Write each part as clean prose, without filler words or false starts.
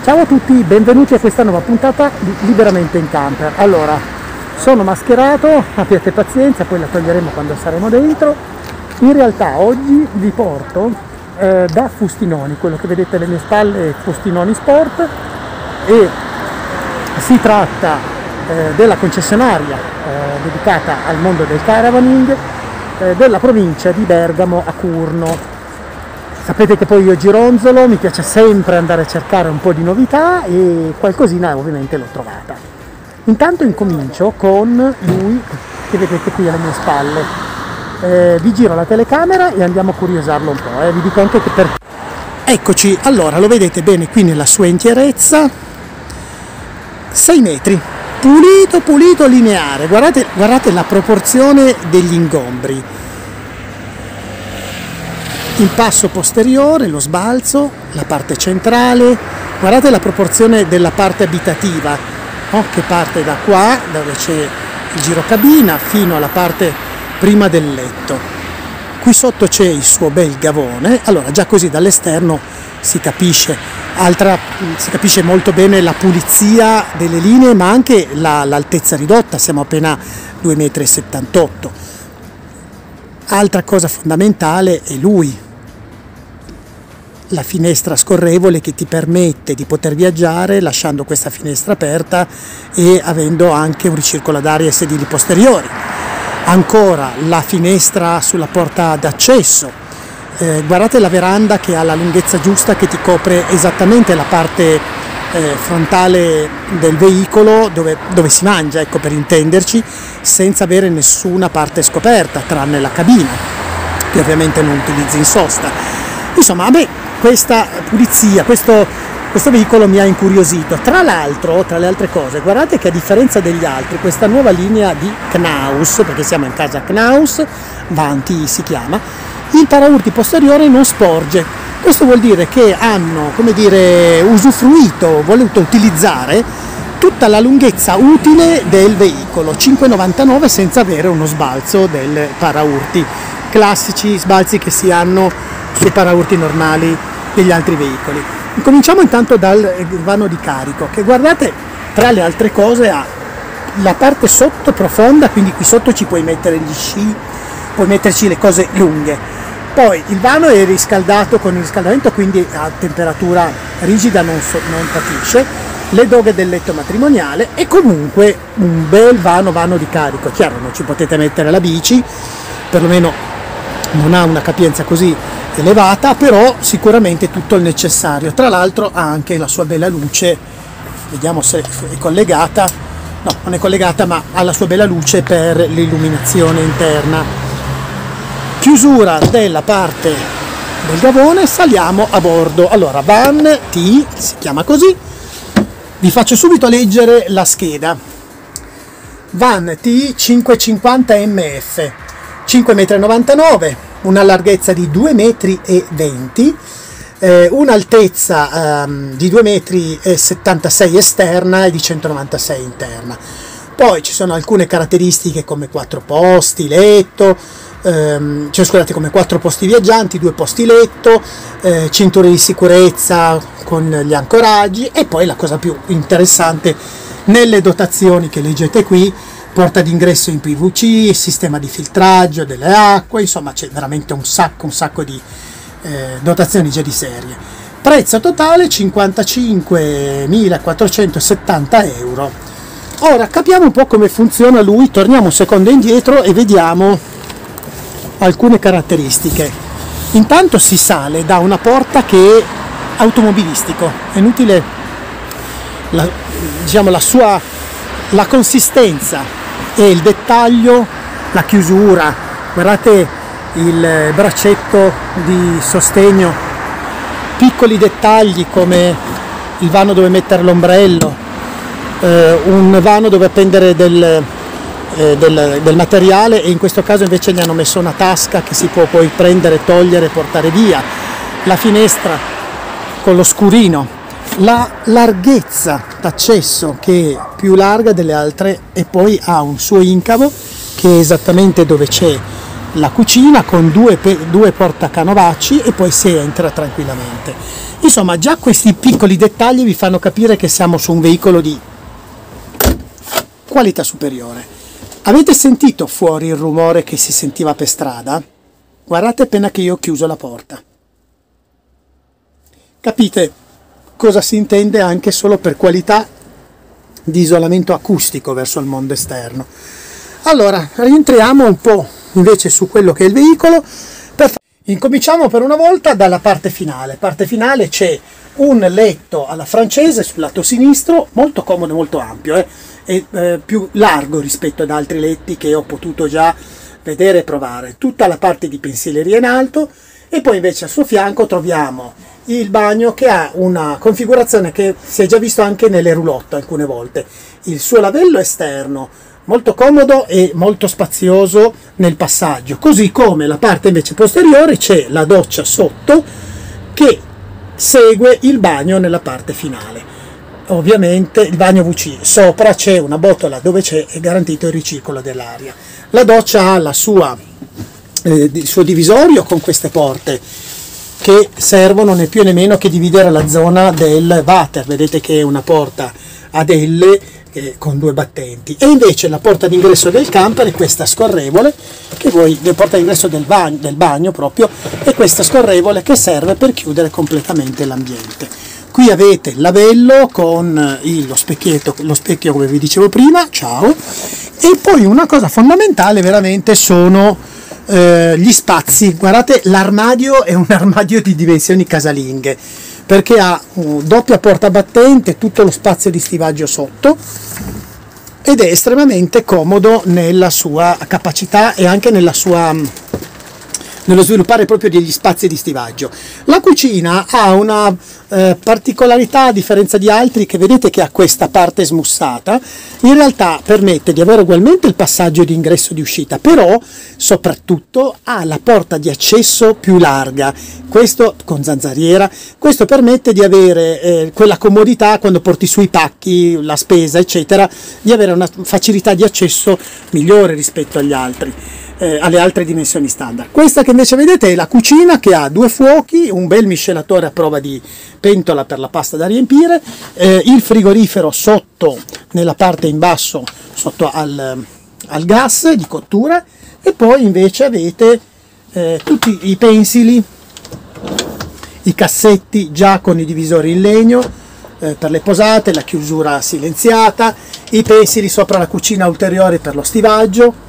Ciao a tutti, benvenuti a questa nuova puntata di Liberamente in Camper. Allora, sono mascherato, abbiate pazienza, poi la toglieremo quando saremo dentro. In realtà oggi vi porto da Fustinoni, quello che vedete alle mie spalle è Fustinoni Sport, e si tratta della concessionaria dedicata al mondo del caravaning della provincia di Bergamo a Curno. Sapete che poi io gironzolo, mi piace sempre andare a cercare un po' di novità e qualcosina ovviamente l'ho trovata. Intanto incomincio con lui che vedete qui alle mie spalle. Vi giro la telecamera e andiamo a curiosarlo un po', vi dico anche che perché. Eccoci, allora lo vedete bene qui nella sua intierezza, 6 metri, pulito lineare, guardate la proporzione degli ingombri. Il passo posteriore, lo sbalzo, la parte centrale, guardate la proporzione della parte abitativa, che parte da qua, dove c'è il girocabina, fino alla parte prima del letto. Qui sotto c'è il suo bel gavone, allora già così dall'esterno si capisce molto bene la pulizia delle linee, ma anche l'altezza ridotta, siamo appena 2,78 m. Altra cosa fondamentale è lui. La finestra scorrevole che ti permette di poter viaggiare lasciando questa finestra aperta e avendo anche un ricircolo d'aria ai sedili posteriori. Ancora la finestra sulla porta d'accesso, guardate la veranda che ha la lunghezza giusta, che ti copre esattamente la parte frontale del veicolo dove si mangia, ecco, per intenderci, senza avere nessuna parte scoperta tranne la cabina, che ovviamente non utilizzi in sosta. Insomma, a me questa pulizia, questo veicolo mi ha incuriosito. Tra l'altro, tra le altre cose, guardate che a differenza degli altri, questa nuova linea di Knaus, perché siamo in casa Knaus, Vanti si chiama, il paraurti posteriore non sporge. Questo vuol dire che hanno, come dire, voluto utilizzare tutta la lunghezza utile del veicolo, 5,99 senza avere uno sbalzo del paraurti, classici sbalzi che si hanno sui paraurti normali degli altri veicoli. Cominciamo intanto dal vano di carico, che guardate, tra le altre cose ha la parte sotto profonda, quindi qui sotto ci puoi mettere gli sci, puoi metterci le cose lunghe. Poi il vano è riscaldato con il riscaldamento, quindi a temperatura rigida non patisce, le doghe del letto matrimoniale e comunque un bel vano di carico. Chiaro, non ci potete mettere la bici, perlomeno non ha una capienza così elevata, però sicuramente tutto il necessario. Tra l'altro ha anche la sua bella luce, vediamo se è collegata, no, non è collegata, ma ha la sua bella luce per l'illuminazione interna. Chiusura della parte del gavone, saliamo a bordo. Allora, Van T si chiama così, vi faccio subito leggere la scheda. Van T 550 MF, 5,99 m, una larghezza di 2,20 m, un'altezza di 2,76 m esterna e di 196 interna. Poi ci sono alcune caratteristiche come 4 posti letto, come 4 posti viaggianti, 2 posti letto, cinture di sicurezza con gli ancoraggi e poi la cosa più interessante nelle dotazioni che leggete qui: porta d'ingresso in PVC, sistema di filtraggio delle acque, insomma c'è veramente un sacco di dotazioni già di serie. Prezzo totale 55.470 euro. Ora capiamo un po' come funziona lui, torniamo un secondo indietro e vediamo alcune caratteristiche. Intanto si sale da una porta che è automobilistico, è inutile la consistenza e il dettaglio, la chiusura, guardate il braccetto di sostegno, piccoli dettagli come il vano dove mettere l'ombrello, un vano dove appendere del materiale, e in questo caso invece gli hanno messo una tasca che si può poi prendere, togliere e portare via, la finestra con lo scurino, la larghezza d'accesso che è più larga delle altre, e poi ha un suo incavo che è esattamente dove c'è la cucina con due portacanovacci e poi si entra tranquillamente. Insomma, già questi piccoli dettagli vi fanno capire che siamo su un veicolo di qualità superiore. Avete sentito fuori il rumore che si sentiva per strada? Guardate appena che io ho chiuso la porta. Capite cosa si intende anche solo per qualità di isolamento acustico verso il mondo esterno. Allora, rientriamo un po' invece su quello che è il veicolo. Incominciamo per una volta dalla parte finale. Parte finale c'è un letto alla francese sul lato sinistro, molto comodo e molto ampio, e più largo rispetto ad altri letti che ho potuto già vedere e provare. Tutta la parte di pensileria in alto, e poi invece al suo fianco troviamo il bagno che ha una configurazione che si è già visto anche nelle roulotte alcune volte. Il suo lavello esterno molto comodo e molto spazioso nel passaggio, così come la parte invece posteriore c'è la doccia sotto che segue il bagno nella parte finale. Ovviamente il bagno WC, sopra c'è una botola dove c'è garantito il ricircolo dell'aria. La doccia ha il suo divisorio con queste porte che servono né più né meno che dividere la zona del water. Vedete che è una porta ad L con due battenti, e invece la porta d'ingresso del camper è questa scorrevole, che la porta d'ingresso del bagno proprio è questa scorrevole che serve per chiudere completamente l'ambiente. Qui avete il lavello con lo specchio come vi dicevo prima, ciao, e poi una cosa fondamentale veramente sono gli spazi. Guardate, l'armadio è un armadio di dimensioni casalinghe, perché ha doppia porta battente, tutto lo spazio di stivaggio sotto, ed è estremamente comodo nella sua capacità e anche nello sviluppare proprio degli spazi di stivaggio. La cucina ha una particolarità, a differenza di altri, che vedete che ha questa parte smussata. In realtà permette di avere ugualmente il passaggio di ingresso e di uscita, però soprattutto ha la porta di accesso più larga, questo con zanzariera. Questo permette di avere quella comodità quando porti sui pacchi, la spesa eccetera, di avere una facilità di accesso migliore rispetto agli altri. Alle altre dimensioni standard. Questa che invece vedete è la cucina, che ha due fuochi, un bel miscelatore a prova di pentola per la pasta da riempire, il frigorifero sotto nella parte in basso sotto al gas di cottura, e poi invece avete tutti i pensili, i cassetti già con i divisori in legno per le posate, la chiusura silenziata, i pensili sopra la cucina ulteriori per lo stivaggio.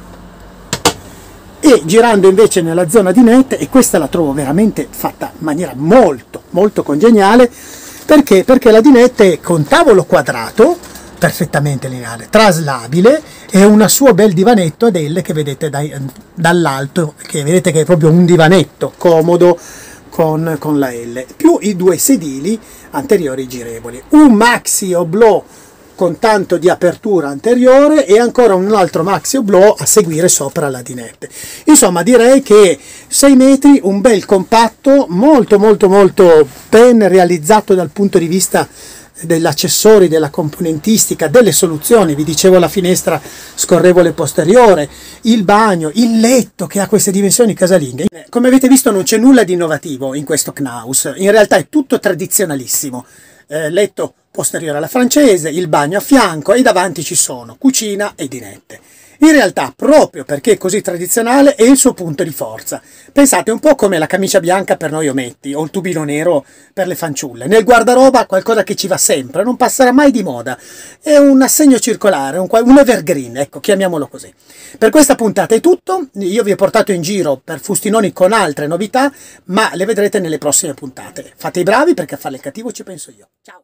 E girando invece nella zona dinette, e questa la trovo veramente fatta in maniera molto molto congeniale, perché la dinette è con tavolo quadrato perfettamente lineare, traslabile, e un suo bel divanetto ad L che vedete dall'alto, che vedete che è proprio un divanetto comodo con la L, più i due sedili anteriori girevoli, un maxi oblò con tanto di apertura anteriore e ancora un altro maxi oblò a seguire sopra la dinette. Insomma, direi che 6 metri, un bel compatto, molto molto molto ben realizzato dal punto di vista degli accessori, della componentistica, delle soluzioni. Vi dicevo la finestra scorrevole posteriore, il bagno, il letto che ha queste dimensioni casalinghe. Come avete visto non c'è nulla di innovativo in questo Knaus, in realtà è tutto tradizionalissimo. Letto posteriore alla francese, il bagno a fianco, e davanti ci sono cucina e dinette. In realtà, proprio perché è così tradizionale, è il suo punto di forza. Pensate un po' come la camicia bianca per noi ometti, o il tubino nero per le fanciulle. Nel guardaroba qualcosa che ci va sempre, non passerà mai di moda. È un assegno circolare, un evergreen, ecco, chiamiamolo così. Per questa puntata è tutto. Io vi ho portato in giro per Fustinoni con altre novità, ma le vedrete nelle prossime puntate. Fate i bravi, perché a fare il cattivo ci penso io. Ciao!